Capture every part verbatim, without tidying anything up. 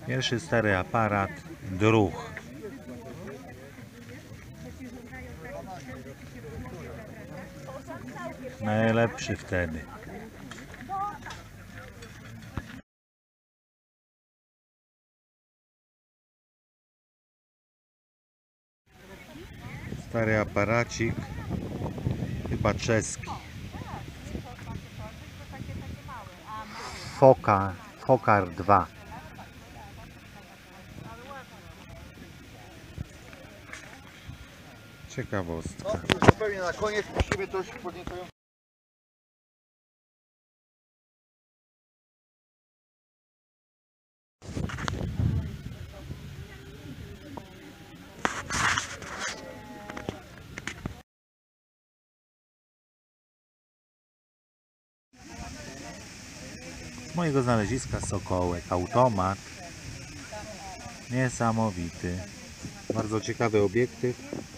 Pierwszy stary aparat, druh. Najlepszy wtedy. Stary aparacik, chyba czeski. Foka, Fokar dwa. Ciekawostka. No, zupełnie na koniec musimy coś podnieść. Z mojego znaleziska sokołek, automat. Niesamowity. Bardzo ciekawy obiektyw.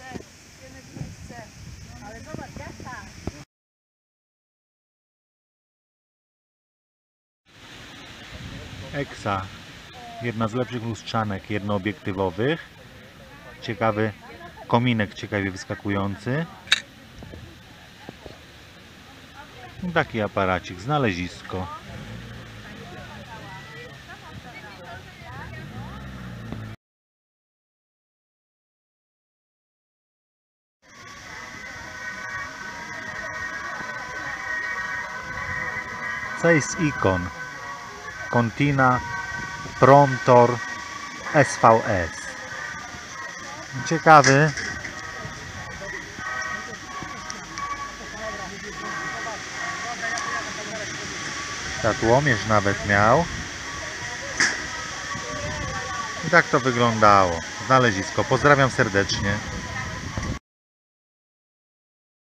Exa. Jedna z lepszych lustrzanek jednoobiektywowych. Ciekawy kominek, ciekawie wyskakujący. Taki aparacik, znalezisko. Zeiss Ikon Contina Promptor S V S. Ciekawy. Światłomierz nawet miał. I tak to wyglądało. Znalezisko. Pozdrawiam serdecznie.